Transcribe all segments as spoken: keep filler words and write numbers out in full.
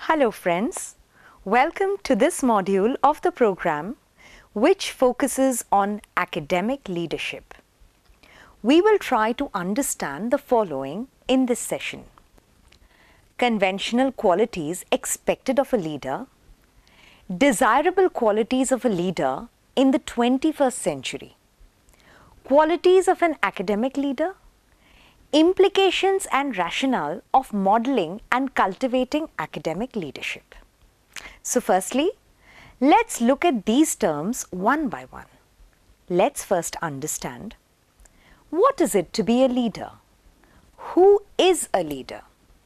Hello friends, welcome to this module of the program which focuses on academic leadership. We will try to understand the following in this session. Conventional qualities expected of a leader, desirable qualities of a leader in the twenty-first century, qualities of an academic leader, implications and rationale of modeling and cultivating academic leadership. So firstly, let's look at these terms one by one. Let's first understand, what is it to be a leader? Who is a leader?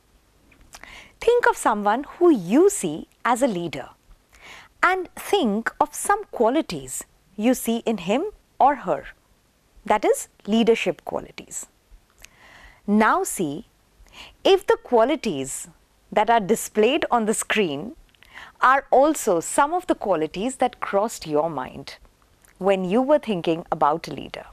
Think of someone who you see as a leader and think of some qualities you see in him or her. That is leadership qualities. Now see if the qualities that are displayed on the screen are also some of the qualities that crossed your mind when you were thinking about a leader.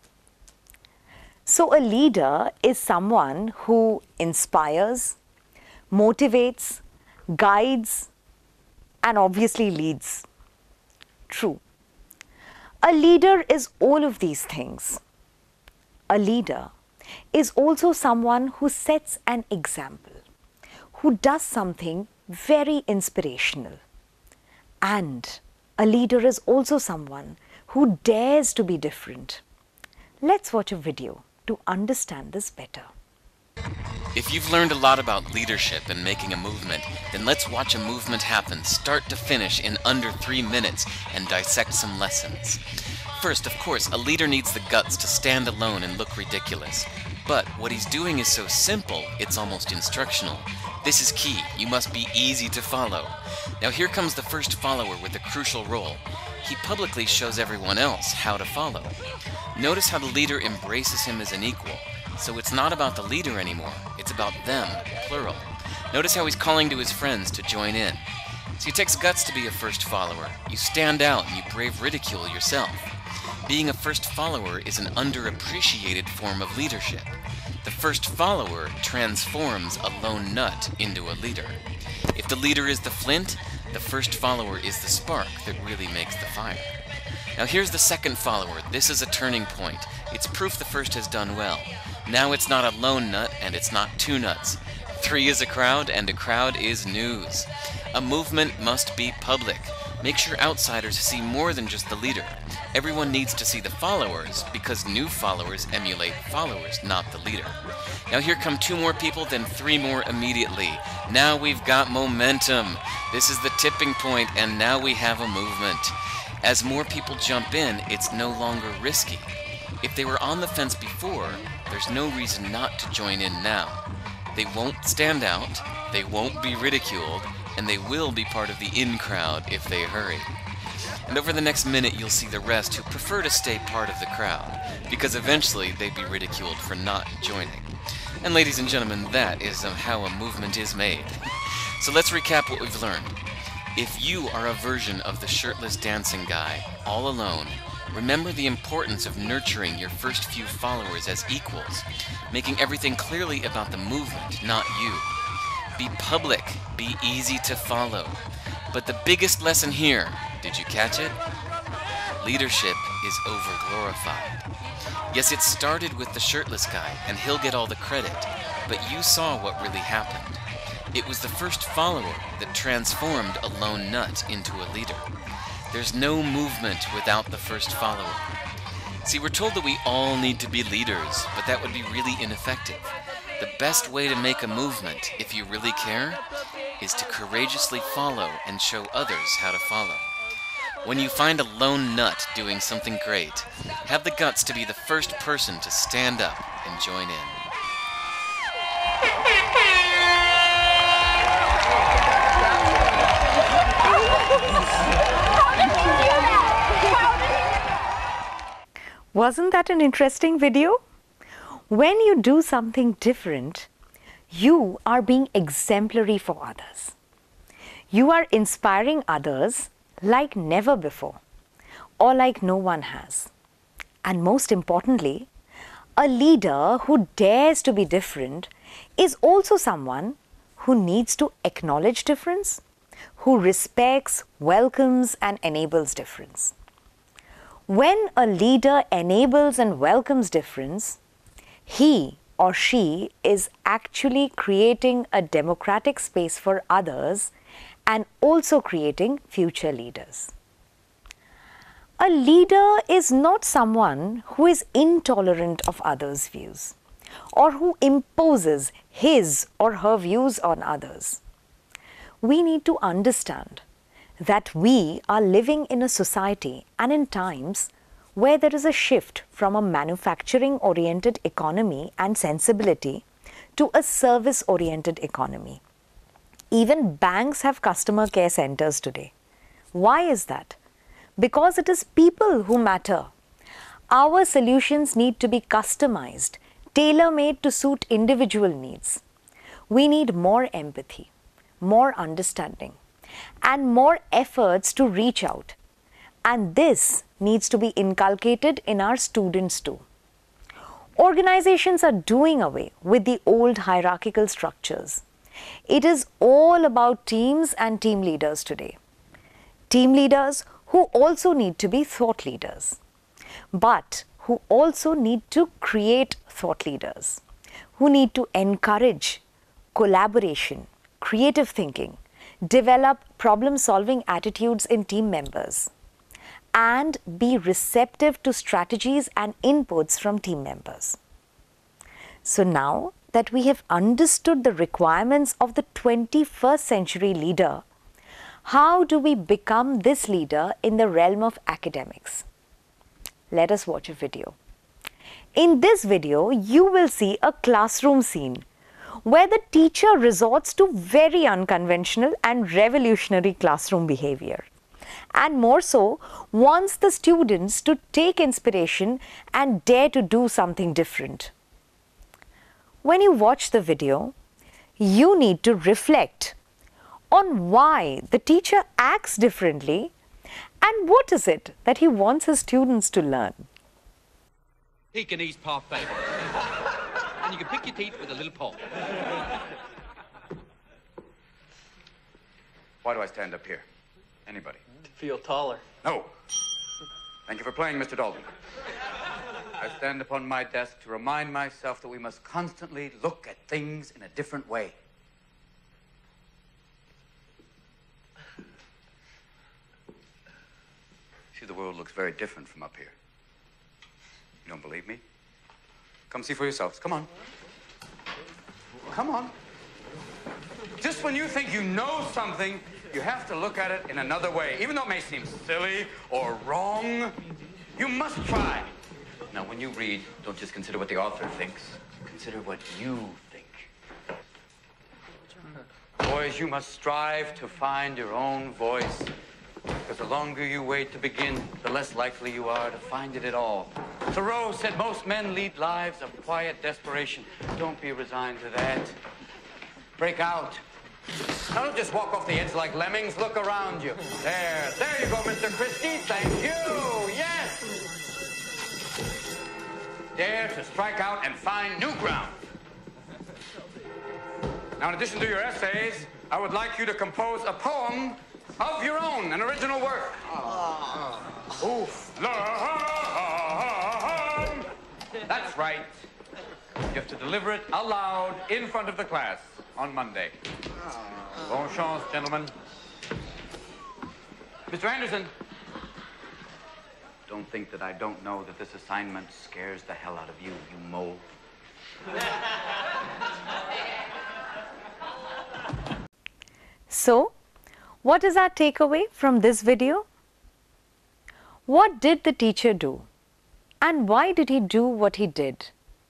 So a leader is someone who inspires, motivates, guides, and obviously leads. True. A leader is all of these things. A leader is also someone who sets an example, who does something very inspirational. And a leader is also someone who dares to be different. Let's watch a video to understand this better. If you've learned a lot about leadership and making a movement, then let's watch a movement happen start to finish in under three minutes and dissect some lessons. First, of course, a leader needs the guts to stand alone and look ridiculous. But what he's doing is so simple, it's almost instructional. This is key. You must be easy to follow. Now here comes the first follower with a crucial role. He publicly shows everyone else how to follow. Notice how the leader embraces him as an equal. So it's not about the leader anymore, it's about them, plural. Notice how he's calling to his friends to join in. So it takes guts to be a first follower. You stand out and you brave ridicule yourself. Being a first follower is an underappreciated form of leadership. The first follower transforms a lone nut into a leader. If the leader is the flint, the first follower is the spark that really makes the fire. Now here's the second follower. This is a turning point. It's proof the first has done well. Now it's not a lone nut and it's not two nuts. Three is a crowd and a crowd is news. A movement must be public. Make sure outsiders see more than just the leader. Everyone needs to see the followers because new followers emulate followers, not the leader. Now here come two more people, then three more immediately. Now we've got momentum. This is the tipping point, and now we have a movement. As more people jump in, it's no longer risky. If they were on the fence before, there's no reason not to join in now. They won't stand out, they won't be ridiculed, and they will be part of the in crowd if they hurry. And over the next minute you'll see the rest who prefer to stay part of the crowd, because eventually they'd be ridiculed for not joining. And ladies and gentlemen, that is how a movement is made. So let's recap what we've learned. If you are a version of the shirtless dancing guy, all alone, remember the importance of nurturing your first few followers as equals, making everything clearly about the movement, not you. Be public, be easy to follow. But the biggest lesson here, did you catch it? Leadership is overglorified. Yes, it started with the shirtless guy, and he'll get all the credit, but you saw what really happened. It was the first follower that transformed a lone nut into a leader. There's no movement without the first follower. See, we're told that we all need to be leaders, but that would be really ineffective. The best way to make a movement, if you really care, is to courageously follow and show others how to follow. When you find a lone nut doing something great, have the guts to be the first person to stand up and join in. Wasn't that an interesting video? When you do something different, you are being exemplary for others. You are inspiring others like never before, or like no one has. And most importantly, a leader who dares to be different is also someone who needs to acknowledge difference, who respects, welcomes, and enables difference. When a leader enables and welcomes difference, he or she is actually creating a democratic space for others and also creating future leaders. A leader is not someone who is intolerant of others' views or who imposes his or her views on others. We need to understand that we are living in a society and in times where there is a shift from a manufacturing-oriented economy and sensibility to a service-oriented economy. Even banks have customer care centers today. Why is that? Because it is people who matter. Our solutions need to be customized, tailor-made to suit individual needs. We need more empathy, more understanding, and more efforts to reach out. And this needs to be inculcated in our students too. Organizations are doing away with the old hierarchical structures. It is all about teams and team leaders today. Team leaders who also need to be thought leaders, but who also need to create thought leaders, who need to encourage collaboration, creative thinking, develop problem-solving attitudes in team members, and be receptive to strategies and inputs from team members. So now that we have understood the requirements of the twenty-first century leader, how do we become this leader in the realm of academics? Let us watch a video. In this video, you will see a classroom scene where the teacher resorts to very unconventional and revolutionary classroom behavior, and more so wants the students to take inspiration and dare to do something different. When you watch the video, you need to reflect on why the teacher acts differently and what is it that he wants his students to learn. Pekingese parfait. And you can pick your teeth with a little paw. Why do I stand up here? Anybody? To feel taller. No. Thank you for playing, Mister Dalton. I stand upon my desk to remind myself that we must constantly look at things in a different way. See, the world looks very different from up here. You don't believe me? Come see for yourselves. Come on. Come on. Just when you think you know something, you have to look at it in another way. Even though it may seem silly or wrong, you must try. Now, when you read, don't just consider what the author thinks. Consider what you think. Boys, you must strive to find your own voice. Because the longer you wait to begin, the less likely you are to find it at all. Thoreau said most men lead lives of quiet desperation. Don't be resigned to that. Break out. Now don't just walk off the edge like lemmings. Look around you. There. There you go, Mister Christie. Thank you. Yes. Dare to strike out and find new ground. Now, in addition to your essays, I would like you to compose a poem of your own, an original work. Oh. Oof. That's right. You have to deliver it aloud in front of the class on Monday. Bon chance, gentlemen. Mister Anderson, don't think that I don't know that this assignment scares the hell out of you, you mole. So, what is our takeaway from this video? What did the teacher do? And why did he do what he did?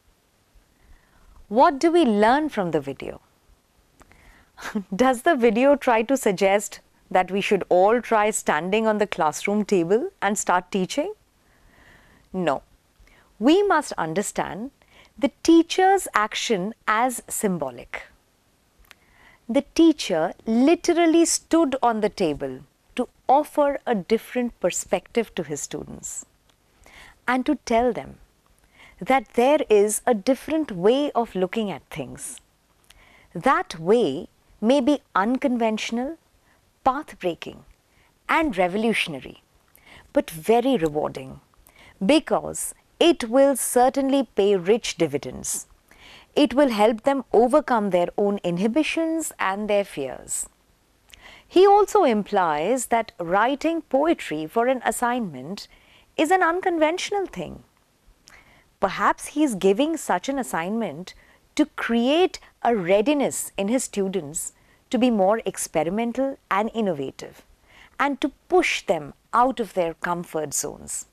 What do we learn from the video? Does the video try to suggest that we should all try standing on the classroom table and start teaching? No. We must understand the teacher's action as symbolic. The teacher literally stood on the table to offer a different perspective to his students and to tell them that there is a different way of looking at things. That way may be unconventional, path-breaking and revolutionary, but very rewarding because it will certainly pay rich dividends. It will help them overcome their own inhibitions and their fears. He also implies that writing poetry for an assignment is an unconventional thing. Perhaps he is giving such an assignment to create a readiness in his students to be more experimental and innovative, and to push them out of their comfort zones.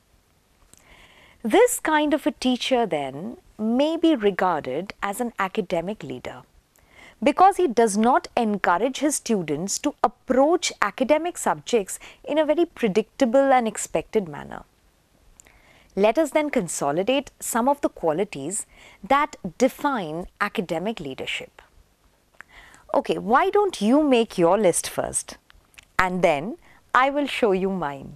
This kind of a teacher then may be regarded as an academic leader because he does not encourage his students to approach academic subjects in a very predictable and expected manner. Let us then consolidate some of the qualities that define academic leadership. Okay, why don't you make your list first, and then I will show you mine.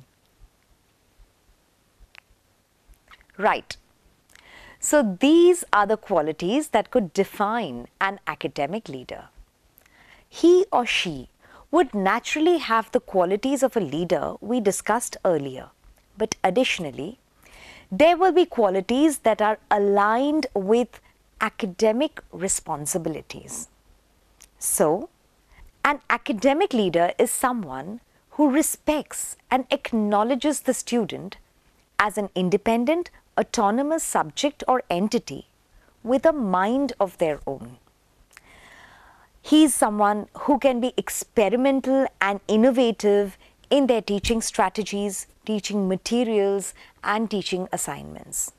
Right. So these are the qualities that could define an academic leader. He or she would naturally have the qualities of a leader we discussed earlier, but additionally, there will be qualities that are aligned with academic responsibilities. So, an academic leader is someone who respects and acknowledges the student as an independent, autonomous subject or entity with a mind of their own. He is someone who can be experimental and innovative in their teaching strategies, teaching materials, and teaching assignments.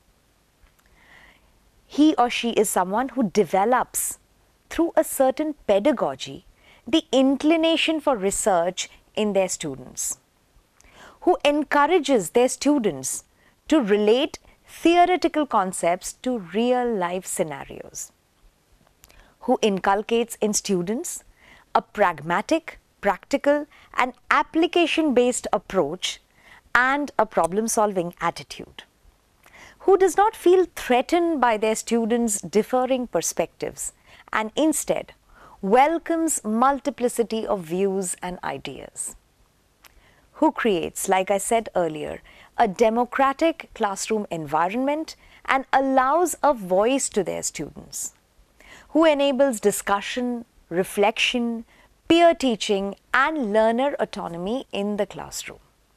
He or she is someone who develops through a certain pedagogy the inclination for research in their students, who encourages their students to relate theoretical concepts to real life scenarios, who inculcates in students a pragmatic, practical and application-based approach and a problem-solving attitude, who does not feel threatened by their students' differing perspectives and instead welcomes multiplicity of views and ideas, who creates, like I said earlier, a democratic classroom environment and allows a voice to their students, who enables discussion, reflection, peer teaching and learner autonomy in the classroom.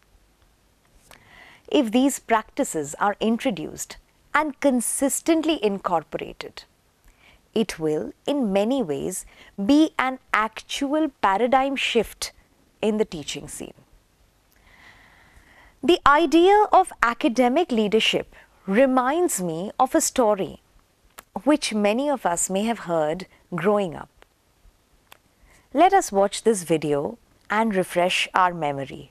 If these practices are introduced and consistently incorporated, it will in many ways be an actual paradigm shift in the teaching scene. The idea of academic leadership reminds me of a story which many of us may have heard growing up. Let us watch this video and refresh our memory.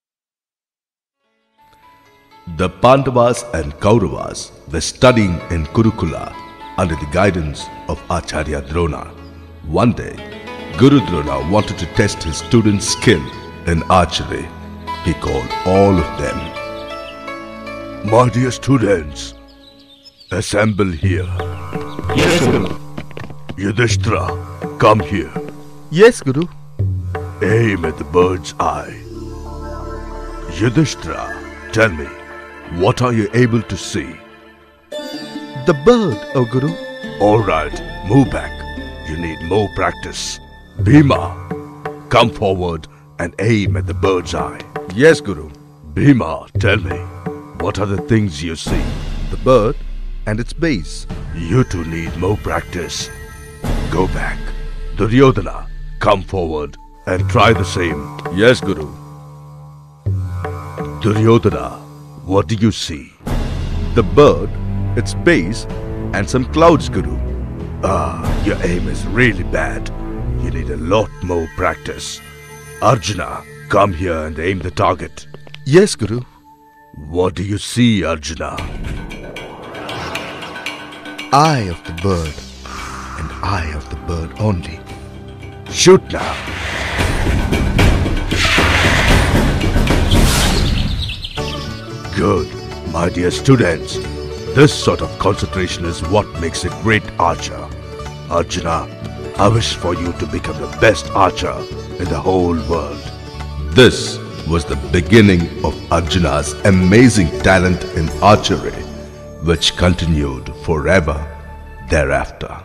The Pandavas and Kauravas were studying in Kurukula under the guidance of Acharya Drona. One day, Guru Drona wanted to test his students' skill in archery. He called all of them. My dear students, assemble here. Yes, Guru. Yudhishthira, come here. Yes, Guru. Aim at the bird's eye. Yudhishthira, tell me, what are you able to see? The bird, O Guru. All right, move back. You need more practice. Bhima, come forward and aim at the bird's eye. Yes, Guru. Bhima, tell me, what are the things you see? The bird and its base. You two need more practice. Go back. Duryodhana, come forward and try the same. Yes, Guru. Duryodhana, what do you see? The bird, its base, and some clouds, Guru. Ah, your aim is really bad. You need a lot more practice. Arjuna, come here and aim the target. Yes, Guru. What do you see, Arjuna? Eye of the bird, and eye of the bird only. Shoot now. Good, my dear students. This sort of concentration is what makes a great archer. Arjuna, I wish for you to become the best archer in the whole world. This was the beginning of Arjuna's amazing talent in archery, which continued forever thereafter.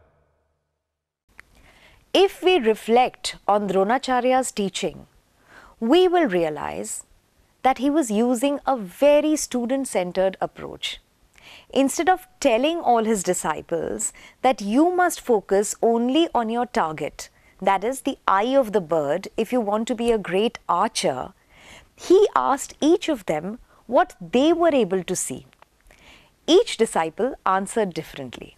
If we reflect on Dronacharya's teaching, we will realize that he was using a very student-centered approach. Instead of telling all his disciples that you must focus only on your target, that is the eye of the bird, if you want to be a great archer, he asked each of them what they were able to see. Each disciple answered differently.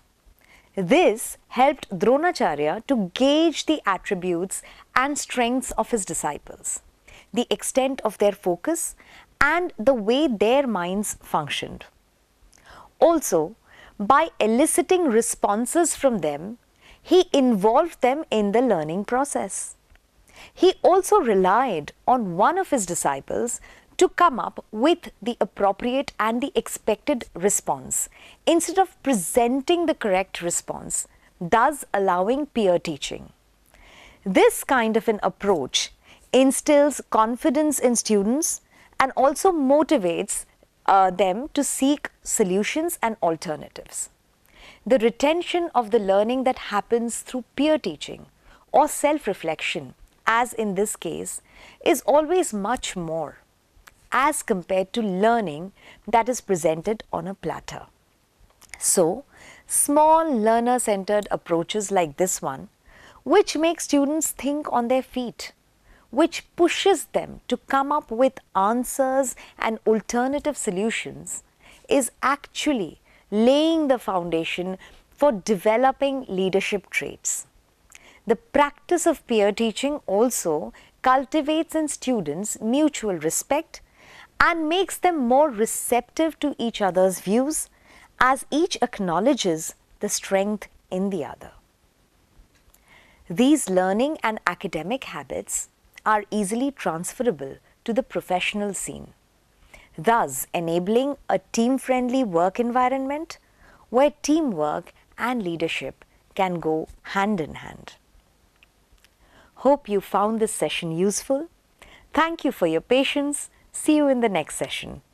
This helped Dronacharya to gauge the attributes and strengths of his disciples, the extent of their focus, and the way their minds functioned. Also, by eliciting responses from them, he involved them in the learning process. He also relied on one of his disciples to come up with the appropriate and the expected response instead of presenting the correct response, thus allowing peer teaching. This kind of an approach instills confidence in students and also motivates uh, them to seek solutions and alternatives. The retention of the learning that happens through peer teaching or self-reflection, as in this case, is always much more as compared to learning that is presented on a platter. So, small learner-centered approaches like this one, which make students think on their feet, which pushes them to come up with answers and alternative solutions, is actually laying the foundation for developing leadership traits. The practice of peer teaching also cultivates in students mutual respect and makes them more receptive to each other's views as each acknowledges the strength in the other. These learning and academic habits are easily transferable to the professional scene, thus enabling a team-friendly work environment where teamwork and leadership can go hand in hand. Hope you found this session useful. Thank you for your patience. See you in the next session.